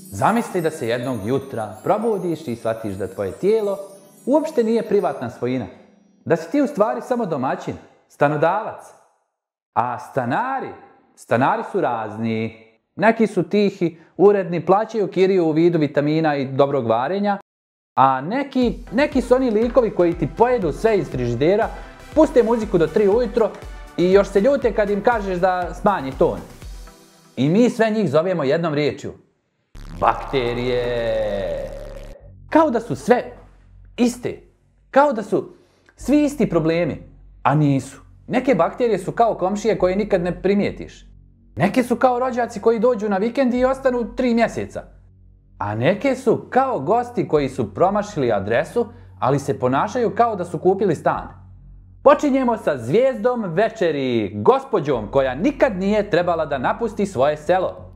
Zamisli da se jednog jutra probudiš i shvatiš da tvoje tijelo uopšte nije privatna svojina. Da si ti u stvari samo domaćin, stanodavac. A stanari su razni. Neki su tihi, uredni, plaćaju kiriju u vidu vitamina i dobrog varenja. A neki su oni likovi koji ti pojedu sve iz frižidera, puste muziku do 3 ujutro i još se ljute kad im kažeš da smanji ton. I mi sve njih zovemo jednom riječju. Bakterije. Kao da su sve iste. Kao da su svi isti problemi. A nisu. Neke bakterije su kao komšije koje nikad ne primijetiš. Neke su kao rođaci koji dođu na vikend i ostanu 3 mjeseca. A neke su kao gosti koji su promašili adresu, ali se ponašaju kao da su kupili stan. Počinjemo sa zvijezdom večeri, gospođom koja nikad nije trebala da napusti svoje selo.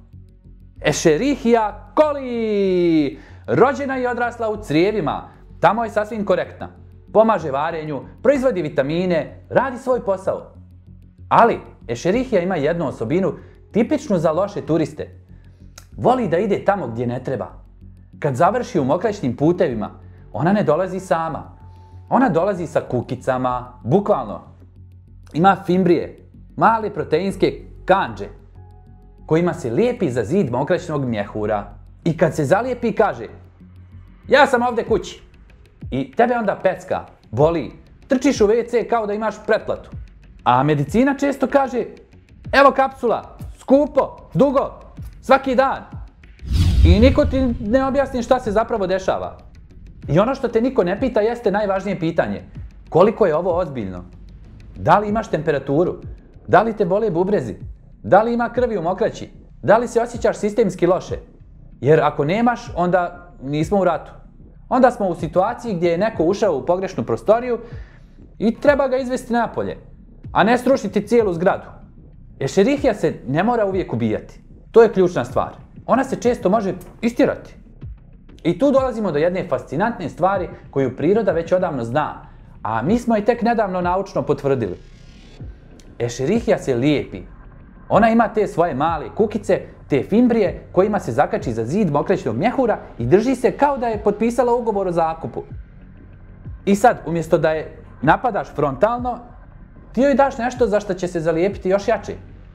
Escherichia coli! Rođena i odrasla u crijevima, tamo je sasvim korektna. Pomaže varenju, proizvodi vitamine, radi svoj posao. Ali Escherichia ima jednu osobinu tipičnu za loše turiste. Voli da ide tamo gdje ne treba. Kad završi u mokraćnim putevima, ona ne dolazi sama. Ona dolazi sa kukicama, bukvalno. Ima fimbrije, male proteinske kandže, kojima se lijepi za zid mokraćnog mjehura. I kad se zalijepi kaže: ja sam ovdje kući. I tebe onda pecka, boli, trčiš u WC kao da imaš pretplatu. A medicina često kaže: evo kapsula, skupo, dugo, svaki dan. I niko ti ne objasni šta se zapravo dešava. I ono što te niko ne pita jeste najvažnije pitanje. Koliko je ovo ozbiljno? Da li imaš temperaturu? Da li te bole bubrezi? Da li ima krvi u mokraći? Da li se osjećaš sistemski loše? Jer ako nemaš, onda nismo u ratu. Onda smo u situaciji gdje je neko ušao u pogrešnu prostoriju i treba ga izvesti napolje, a ne srušiti cijelu zgradu. Escherichia se ne mora uvijek ubijati. To je ključna stvar. Ona se često može istjerati. I tu dolazimo do jedne fascinantne stvari koju priroda već odavno zna, a mi smo je tek nedavno naučno potvrdili. Escherichia se lijepi. Ona ima te svoje male kukice, te fimbrije kojima se zakači za zid mokraćnog mjehura i drži se kao da je potpisala ugovor o zakupu. I sad, umjesto da je napadaš frontalno, ti joj daš nešto za što će se zalijepiti još jače.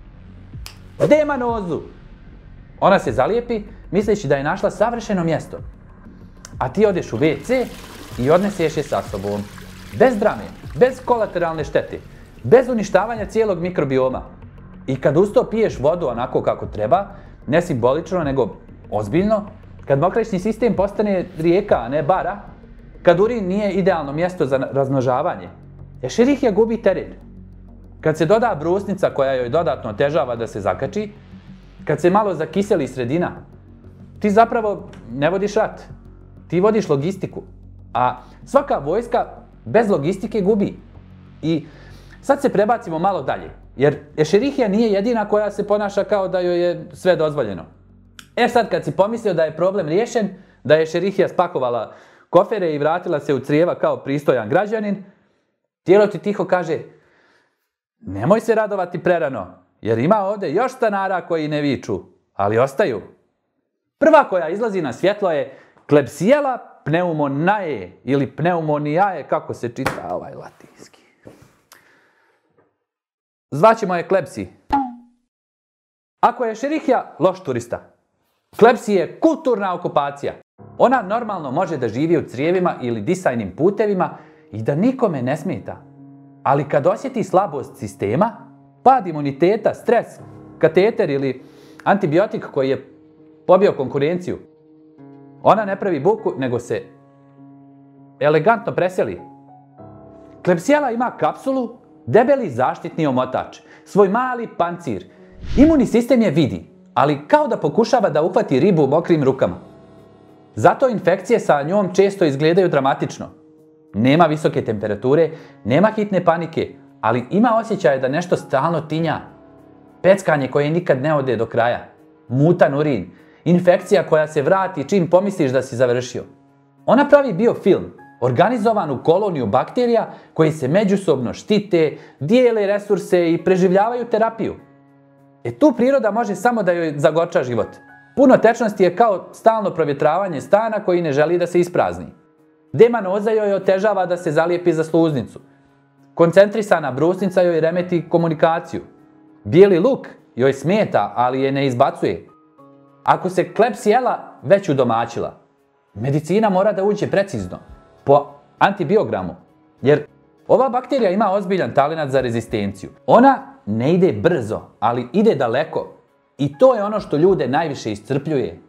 Demanozu! Ona se zalijepi misleći da je našla savršeno mjesto. A ti odeš u WC i odneseš je sa sobom. Bez drame, bez kolateralne štete, bez uništavanja cijelog mikrobioma. I kad uz to piješ vodu onako kako treba, ne simbolično nego ozbiljno, kad mokraćni sistem postane rijeka, a ne bara, kad urin nije idealno mjesto za razmnožavanje, Escherichia gubi teren. Kad se doda brusnica koja joj dodatno otežava da se zakači, kad se malo zakiseli sredina, ti zapravo ne vodiš rat, ti vodiš logistiku. A svaka vojska bez logistike gubi. I sad se prebacimo malo dalje, jer Escherichia nije jedina koja se ponaša kao da joj je sve dozvoljeno. Sad kad si pomislio da je problem riješen, da je Escherichia spakovala kofere i vratila se u crijeva kao pristojan građanin, tijelo ti tiho kaže: nemoj se radovati prerano, jer ima ovdje još stanara koji ne viču, ali ostaju. Prva koja izlazi na svjetlo je Klebsiella pneumoniae ili pneumoniae, kako se čita ovaj latinski. Zvaćemo je Klebsi. Ako je Escherichia loš turista, Klebsi je kulturna okupacija. Ona normalno može da živi u crijevima ili disajnim putevima i da nikome ne smeta. Ali kad osjeti slabost sistema, pad imuniteta, stres, kateter ili antibiotik koji je pobio konkurenciju, ona ne pravi buku, nego se elegantno preseli. Klebsiella ima kapsulu, debeli zaštitni omotač, svoj mali pancir. Imunni sistem je vidi, ali kao da pokušava da uhvati ribu mokrim rukama. Zato infekcije sa njom često izgledaju dramatično. Nema visoke temperature, nema hitne panike, ali ima osjećaj da nešto stalno tinja. Peckanje koje nikad ne ode do kraja. Mutan urin. Infekcija koja se vrati čim pomisliš da si završio. Ona pravi biofilm, organizovanu koloniju bakterija koji se međusobno štite, dijele resurse i preživljavaju terapiju. Tu priroda može samo da joj zagorča život. Puno tečnosti je kao stalno provjetravanje stana koji ne želi da se isprazni. Demanoza joj otežava da se zalijepi za sluznicu. Koncentrisana brusnica joj remeti komunikaciju. Bijeli luk joj smeta, ali je ne izbacuje. Ako se Klebsiella već udomaćila, medicina mora da uđe precizno, po antibiogramu, jer ova bakterija ima ozbiljan talenat za rezistenciju. Ona ne ide brzo, ali ide daleko. I to je ono što ljude najviše iscrpljuje.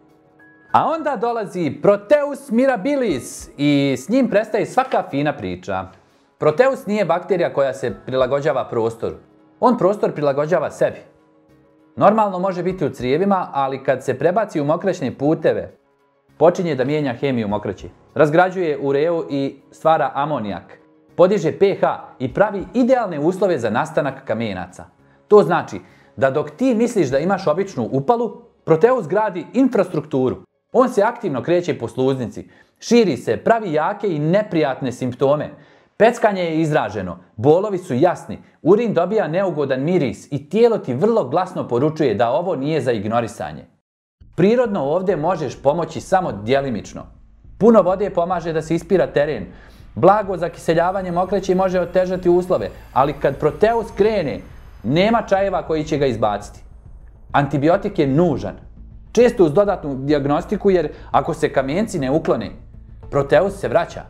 A onda dolazi Proteus mirabilis i s njim prestaje svaka fina priča. Proteus nije bakterija koja se prilagođava prostoru. On prostor prilagođava sebi. Normalno može biti u crijevima, ali kad se prebaci u mokraćne puteve, počinje da mijenja hemiju mokraći. Razgrađuje ureu i stvara amonijak. Podiže pH i pravi idealne uslove za nastanak kamenaca. To znači da dok ti misliš da imaš običnu upalu, Proteus gradi infrastrukturu. On se aktivno kreće po sluznici, širi se, pravi jake i neprijatne simptome. Peckanje je izraženo, bolovi su jasni, urin dobija neugodan miris i tijelo ti vrlo glasno poručuje da ovo nije za ignorisanje. Prirodno ovdje možeš pomoći samo djelimično. Puno vode pomaže da se ispira teren. Blago zakiseljavanje mokraće može otežati uslove, ali kad Proteus krene, nema čajeva koji će ga izbaciti. Antibiotik je nužan. Često uz dodatnu dijagnostiku, jer ako se kamenci ne uklone, Proteus se vraća.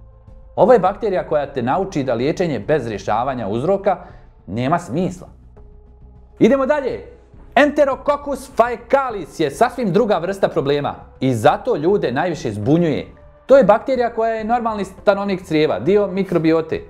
Ovo je bakterija koja te nauči da liječenje bez rješavanja uzroka nema smisla. Idemo dalje. Enterococcus faecalis je sasvim druga vrsta problema i zato ljude najviše zbunjuje. To je bakterija koja je normalni stanovnik crijeva, dio mikrobiote.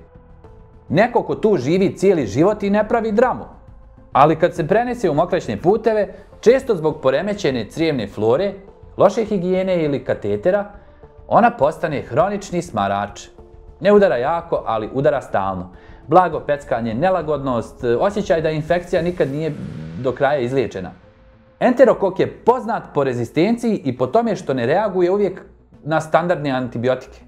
Neko ko tu živi cijeli život i ne pravi dramu. Ali kad se prenese u mokraćne puteve, često zbog poremećene crijevne flore, loše higijene ili katetera, ona postane hronični smarač. Ne udara jako, ali udara stalno. Blago peckanje, nelagodnost, osjećaj da infekcija nikad nije do kraja izliječena. Enterokok je poznat po rezistenciji i po tome što ne reaguje uvijek na standardne antibiotike.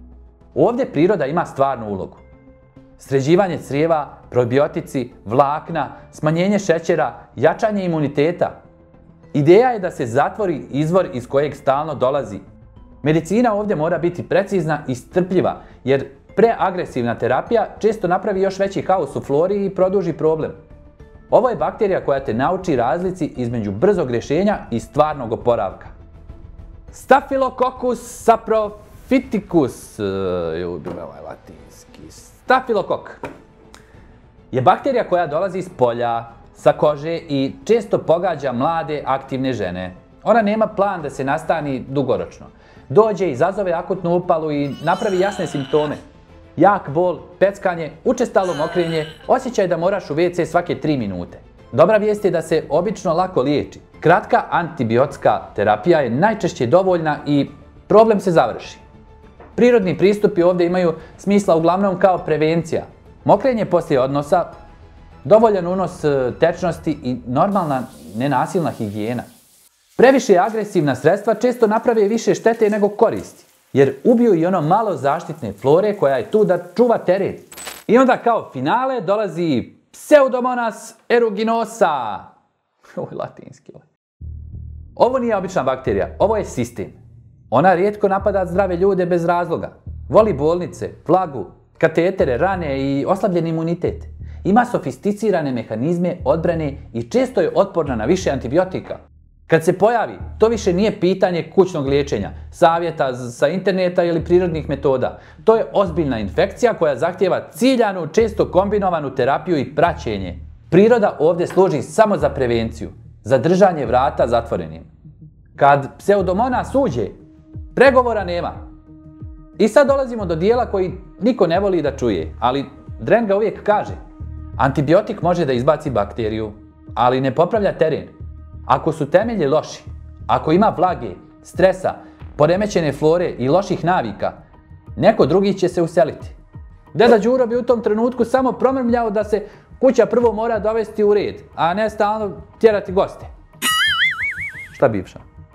Ovdje priroda ima stvarnu ulogu. Sređivanje crijeva, probiotici, vlakna, smanjenje šećera, jačanje imuniteta. Ideja je da se zatvori izvor iz kojeg stalno dolazi. Medicina ovdje mora biti precizna i strpljiva, jer preagresivna terapija često napravi još veći haos u flori i produži problem. Ovo je bakterija koja te nauči razlici između brzog rješenja i stvarnog oporavka. Staphylococcus saprophyticus, stafilokok, je bakterija koja dolazi iz polja, sa kože i često pogađa mlade, aktivne žene. Ona nema plan da se nastani dugoročno. Dođe, izazove akutnu upalu i napravi jasne simptome. Jak bol, peckanje, učestalo mokrenje, osjećaj da moraš u WC svake 3 minute. Dobra vijest je da se obično lako liječi. Kratka antibiotska terapija je najčešće dovoljna i problem se završi. Prirodni pristupi ovdje imaju smisla uglavnom kao prevencija. Mokrenje poslije odnosa, dovoljan unos tečnosti i normalna nenasilna higijena. Previše agresivna sredstva često naprave više štete nego koristi, jer ubiju i ono malo zaštitne flore koja je tu da čuva teren. I onda kao finale dolazi Pseudomonas aeruginosa. Ovo je latinski. Ovo nije obična bakterija, ovo je sistem. Ona rijetko napada zdrave ljude bez razloga. Voli bolnice, vlagu, katetere, rane i oslabljen imunitet. Ima sofisticirane mehanizme odbrane i često je otporna na više antibiotika. Kad se pojavi, to više nije pitanje kućnog liječenja, savjeta sa interneta ili prirodnih metoda. To je ozbiljna infekcija koja zahtijeva ciljanu, često kombinovanu terapiju i praćenje. Priroda ovdje služi samo za prevenciju, za držanje vrata zatvorenim. Kad Pseudomonas uđe, pregovora nema. I sad dolazimo do dijela koji niko ne voli da čuje, ali Dren ga uvijek kaže. Antibiotik može da izbaci bakteriju, ali ne popravlja teren. Ako su temelji loši, ako ima vlage, stresa, poremećene flore i loših navika, neko drugi će se useliti. Deda Đuro bi u tom trenutku samo promrmljao da se kuća prvo mora dovesti u red, a ne stalno tjerati goste. Šta bivša?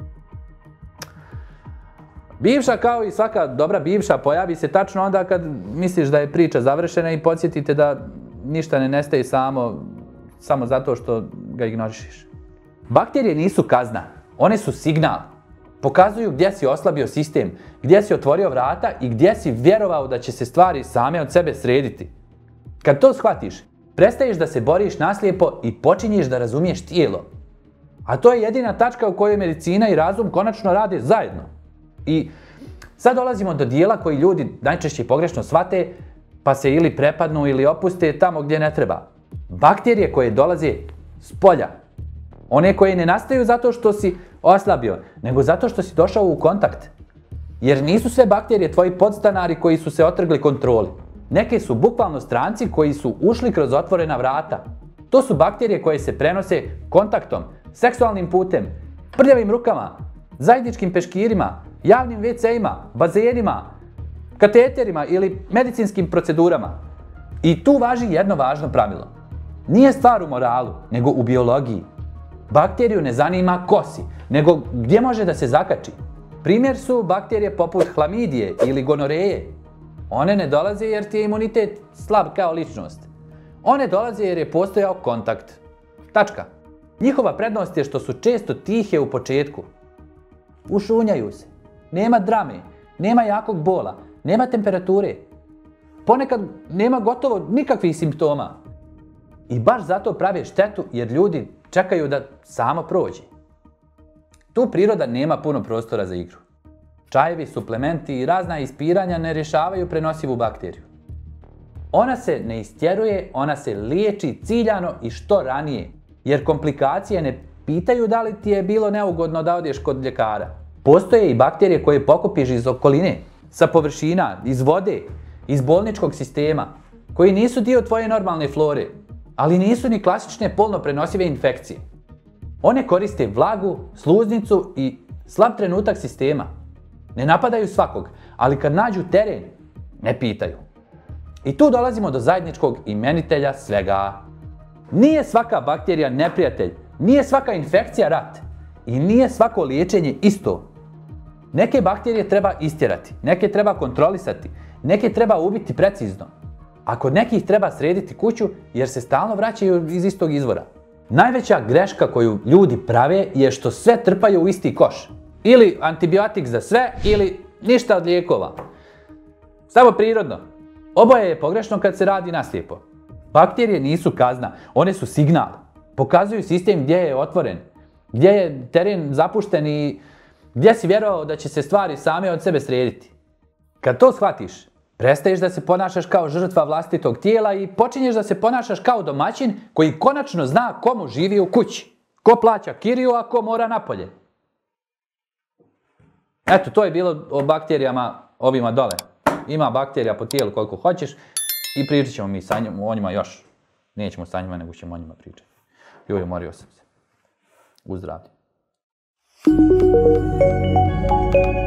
Bivša, kao i svaka dobra bivša, pojavi se tačno onda kad misliš da je priča završena i podsjetite da ništa ne nestaje samo zato što ga ignorišiš. Bakterije nisu kazna, One su signal. Pokazuju gdje si oslabio sistem, gdje si otvorio vrata i gdje si vjerovao da će se stvari same od sebe srediti. Kad to shvatiš, prestaješ da se boriš naslijepo i počinješ da razumiješ tijelo. A to je jedina tačka u kojoj medicina i razum konačno rade zajedno. I sad dolazimo do dijela koji ljudi najčešće pogrešno shvate, pa se ili prepadnu ili opuste tamo gdje ne treba. Bakterije koje dolaze s polja. One koje ne nastaju zato što si oslabio, nego zato što si došao u kontakt. Jer nisu sve bakterije tvoji podstanari koji su se otrgli kontroli. Neke su bukvalno stranci koji su ušli kroz otvorena vrata. To su bakterije koje se prenose kontaktom, seksualnim putem, prljavim rukama, zajedničkim peškirima, javnim WC-ima, bazenima, kateterima ili medicinskim procedurama. I tu važi jedno važno pravilo. Nije stvar u moralu, nego u biologiji. Bakteriju ne zanima ko si, nego gdje može da se zakači. Primjer su bakterije poput hlamidije ili gonoreje. One ne dolaze jer ti je imunitet slab kao ličnost. One dolaze jer je postojao kontakt. Tačka. Njihova prednost je što su često tihe u početku. Ušunjaju se. Nema drame, nema jakog bola, nema temperature. Ponekad nema gotovo nikakvih simptoma. I baš zato prave štetu jer ljudi čekaju da samo prođe. Tu priroda nema puno prostora za igru. Čajevi, suplementi i razna ispiranja ne rješavaju prenosivu bakteriju. Ona se ne istjeruje, ona se liječi ciljano i što ranije, jer komplikacije ne pitaju da li ti je bilo neugodno da odeš kod ljekara. Postoje i bakterije koje pokupiš iz okoline, sa površina, iz vode, iz bolničkog sistema, koji nisu dio tvoje normalne flore, ali nisu ni klasične polno prenosive infekcije. One koriste vlagu, sluznicu i slab trenutak sistema. Ne napadaju svakog, ali kad nađu teren, ne pitaju. I tu dolazimo do zajedničkog imenitelja svega. Nije svaka bakterija neprijatelj, nije svaka infekcija rat i nije svako liječenje isto. Neke bakterije treba istjerati, neke treba kontrolisati, neke treba ubiti precizno. A kod nekih treba srediti kuću jer se stalno vraćaju iz istog izvora. Najveća greška koju ljudi prave je što sve trpaju u isti koš. Ili antibiotik za sve, ili ništa od lijekova. Samo prirodno. Oboje je pogrešno kad se radi naslijepo. Bakterije nisu kazna, one su signal. Pokazuju sistem gdje je otvoren, gdje je teren zapušten i gdje si vjerovao da će se stvari same od sebe srediti. Kad to shvatiš, prestaješ da se ponašaš kao žrtva vlastitog tijela i počinješ da se ponašaš kao domaćin koji konačno zna komu živi u kući. Ko plaća kiriju, a ko mora napolje. Eto, to je bilo o bakterijama ovima dole. Ima bakterija po tijelu koliko hoćeš i pričat ćemo mi o njima još. Nećemo sa njima, nego ćemo o njima pričati. Joj, umorio sam se. Uzdravlje.